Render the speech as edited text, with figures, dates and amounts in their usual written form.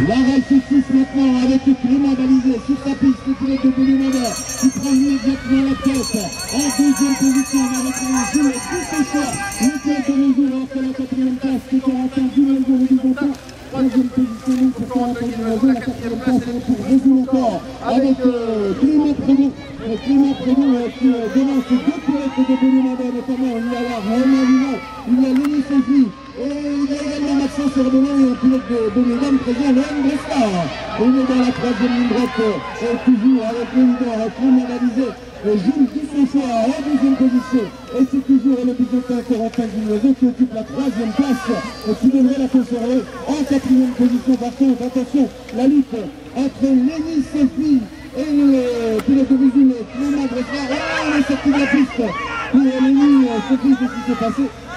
La Rail 6 maintenant avec Clément balisé sur sa piste, le pilote de Bénémoda qui prend immédiatement la tête en deuxième position avec le Jules Dusséchois, le pilote de mesure entre la quatrième place qui est 45 Jules Dusséchois. Troisième position pour 45 Jules, la quatrième place est pour Réseau encore avec Clément Prédou. Clément Prédou qui devance deux pilotes de Bénémoda, notamment il y a Romain Vivant, il y a Lénie Sophie. Et il y a également Maxence Herbelot et un pilote de mesdames présent, Léon Brestard. On est dans la troisième ligne droite, toujours avec le leader, Clément balisé, Jules Dusséchois en deuxième position. Et c'est toujours le bijotin 45 du Loiseau qui occupe la troisième place et qui devrait la conserver en quatrième position. Par contre, attention, la lutte entre Lénie Sophie et le pilote de mesure, Clément Brestard. Oh, on est sorti de la piste pour Lénie Sophie, qu'est-ce qui s'est passé?